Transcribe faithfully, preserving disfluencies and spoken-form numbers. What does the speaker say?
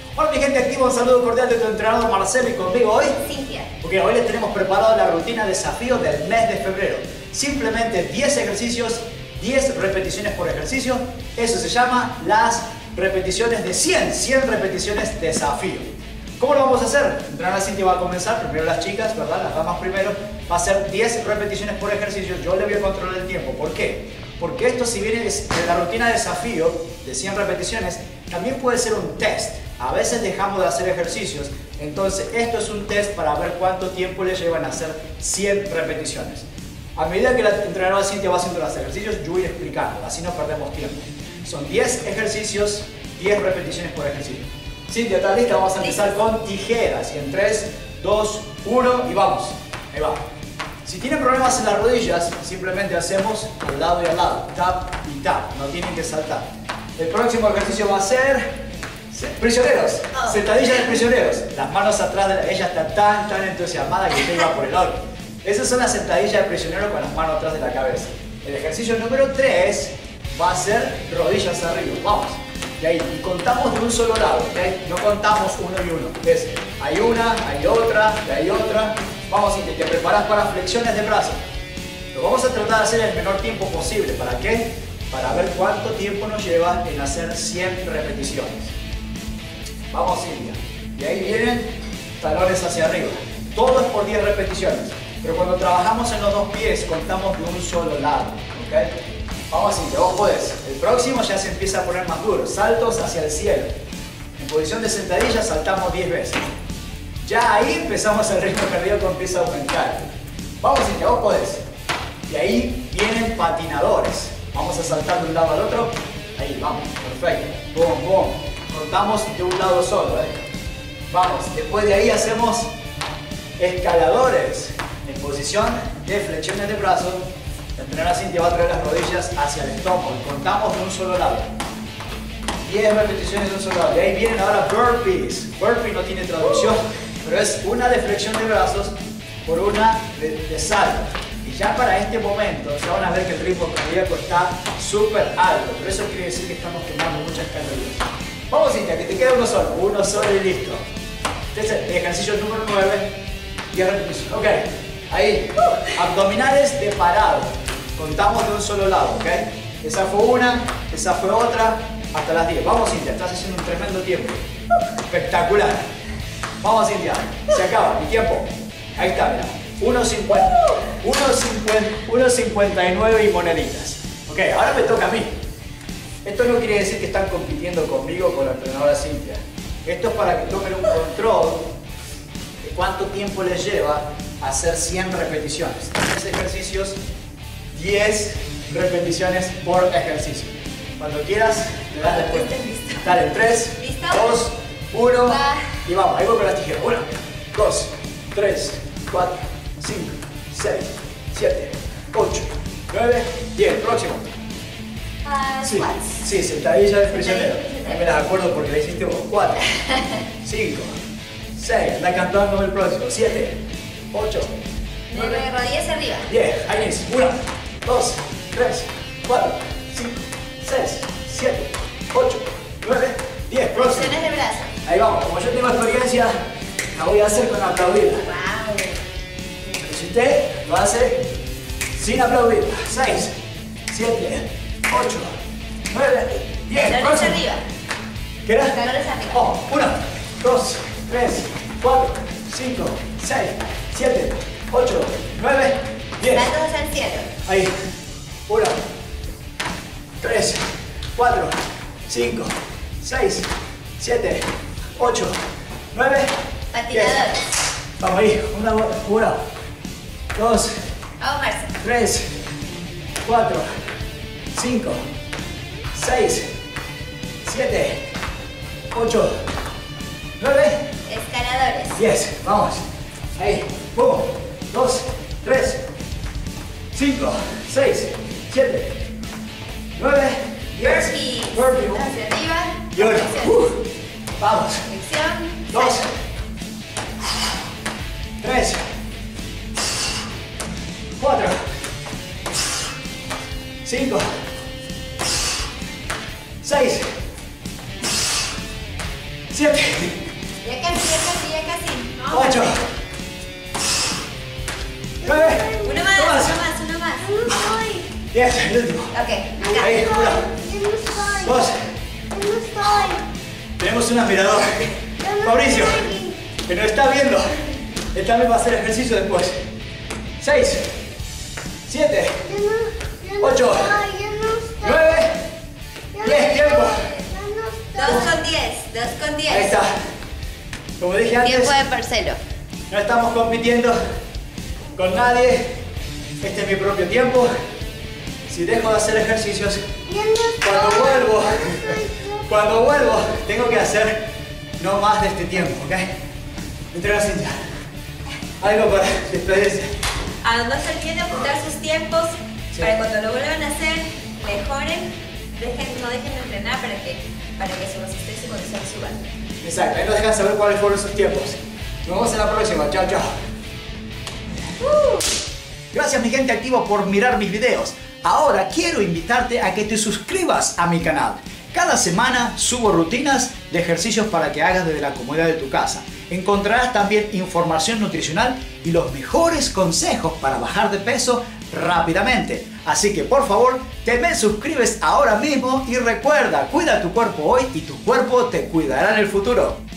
Hola mi gente activa, un saludo cordial de tu entrenador Marcelo y conmigo hoy Cintia. Porque hoy les tenemos preparado la rutina desafío del mes de febrero. Simplemente diez ejercicios, diez repeticiones por ejercicio. Eso se llama las repeticiones de cien, cien repeticiones desafío. ¿Cómo lo vamos a hacer? La entrenadora Cintia va a comenzar, primero las chicas, ¿verdad? Las damas primero. Va a hacer diez repeticiones por ejercicio. Yo le voy a controlar el tiempo. ¿Por qué? Porque esto, si bien es de la rutina de desafío de cien repeticiones, también puede ser un test. A veces dejamos de hacer ejercicios, entonces esto es un test para ver cuánto tiempo le llevan a hacer cien repeticiones. A medida que la entrenadora Cintia va haciendo los ejercicios, yo voy explicando, así no perdemos tiempo. Son diez ejercicios, diez repeticiones por ejercicio. Cintia, ¿estás lista? Vamos a empezar con tijeras. Y en tres, dos, uno y vamos. Ahí va. Si tienen problemas en las rodillas, simplemente hacemos al lado y al lado, tap y tap, no tienen que saltar. El próximo ejercicio va a ser prisioneros, oh. sentadillas de prisioneros. Las manos atrás de la... Ella está tan, tan entusiasmada que se iba por el otro. Esas son las sentadillas de prisionero con las manos atrás de la cabeza. El ejercicio número tres va a ser rodillas arriba. Vamos. Y ahí y contamos de un solo lado, ¿okay? No contamos uno y uno. Es, hay una, hay otra, y hay otra. Vamos, y te preparas para flexiones de brazo. Lo vamos a tratar de hacer el menor tiempo posible. ¿Para qué? Para ver cuánto tiempo nos lleva en hacer cien repeticiones. Vamos, Cintia. Y ahí vienen talones hacia arriba. Todo es por diez repeticiones. Pero cuando trabajamos en los dos pies, contamos de un solo lado. ¿Okay? Vamos, Cintia, vos podés. El próximo ya se empieza a poner más duro. Saltos hacia el cielo. En posición de sentadilla saltamos diez veces. Ya ahí empezamos el ritmo cardíaco, empieza a aumentar. Vamos, Cintia, vos podés. Y ahí vienen patinadores. Vamos a saltar de un lado al otro. Ahí, vamos, perfecto. Boom, boom. Contamos de un lado solo, ¿eh? Vamos, después de ahí hacemos escaladores en posición de flexiones de brazos. La entrenadora Cintia va a traer las rodillas hacia el estómago. Contamos de un solo lado. diez repeticiones de un solo lado. Y ahí vienen ahora burpees. Burpee no tiene traducción, pero es una de flexión de brazos por una de, de salto. Y ya para este momento, ya van a ver que el ritmo cardíaco está súper alto. Pero eso quiere decir que estamos quemando muchas calorías. Vamos, Cintia, que te queda uno solo. Uno solo y listo. Este es el ejercicio número nueve. diez repeticiones. Ok. Ahí. Abdominales de parado. Contamos de un solo lado, ¿ok? Esa fue una, esa fue otra, hasta las diez. Vamos, Cintia, estás haciendo un tremendo tiempo. Espectacular. Vamos, Cintia. Se acaba mi tiempo. Ahí está, mira. uno cincuenta y nueve y moneditas. Ok, ahora me toca a mí. Esto no quiere decir que están compitiendo conmigo o con la entrenadora Cintia. Esto es para que tomen un control de cuánto tiempo les lleva hacer cien repeticiones. diez ejercicios, diez repeticiones por ejercicio. Cuando quieras, le das después. Dale, en tres, dos, uno y vamos. Ahí voy con las tijeras. uno, dos, tres, cuatro, cinco, seis, siete, ocho, nueve, diez. Próximo. Uh, Sí, sí, sentadilla de prisionero. Ahí me las acuerdo porque la hiciste vos. cuatro, cinco, seis, anda cantando el próximo. siete, ocho, nueve, de rodillas arriba. diez. Ahí es. uno, dos, tres, cuatro, cinco, seis, siete, ocho, nueve, diez. Próximo. Flexiones de brazo. Ahí vamos. Como yo tengo experiencia, la voy a hacer con aplaudir. Wow. Si usted lo hace sin aplaudir. seis, siete, ocho, nueve, diez. Talones arriba. ¿Qué era? Talones arriba. Oh, uno, dos, tres, cuatro, cinco, seis, siete, ocho, nueve, diez. Saltos hacia el cielo. Ahí. uno, tres, cuatro, cinco, seis, siete, ocho, nueve, diez. Patinadores. Vamos ahí. Una, uno, dos, Vamos, Marce. tres, cuatro, cinco, seis, siete, ocho, nueve, Escaladores. diez. Vamos. Ahí. uno, dos, tres, cinco, seis, siete, nueve, diez. Burpees. Burpee. Hacia arriba. Y uno. Flexión. Uh, vamos. Flexión. Dos. Salto. Tres. Cuatro. Cinco. Seis. siete, Ya casi, ya casi, ya casi. ocho, nueve, Uno más, uno más, uno más. diez, el último. Ok, acá. Ahí, uno, dos. Tenemos un aspirador. Mauricio, que nos está viendo. Él también va a hacer ejercicio después. seis, siete, ocho, nueve, diez, tiempo. Dos con diez, dos con diez. Ahí está. Como dije antes, Tiempo de Marcelo. no estamos compitiendo con nadie. Este es mi propio tiempo. Si dejo de hacer ejercicios, cuando vuelvo, cuando vuelvo, tengo que hacer no más de este tiempo, ¿ok? Entre la cinta. Algo para despedirse. Ah, no se olviden de apuntar sus tiempos Sí. para cuando lo vuelvan a hacer, mejoren, dejen, no dejen de entrenar para que, para que su resistencia y condición suban. Exacto, ahí nos dejan saber cuáles fueron sus tiempos. Nos vemos en la próxima. Chao, chao. Gracias mi gente activa por mirar mis videos. Ahora quiero invitarte a que te suscribas a mi canal. Cada semana subo rutinas de ejercicios para que hagas desde la comodidad de tu casa. Encontrarás también información nutricional y los mejores consejos para bajar de peso rápidamente. Así que por favor, te me suscribes ahora mismo y recuerda, cuida tu cuerpo hoy y tu cuerpo te cuidará en el futuro.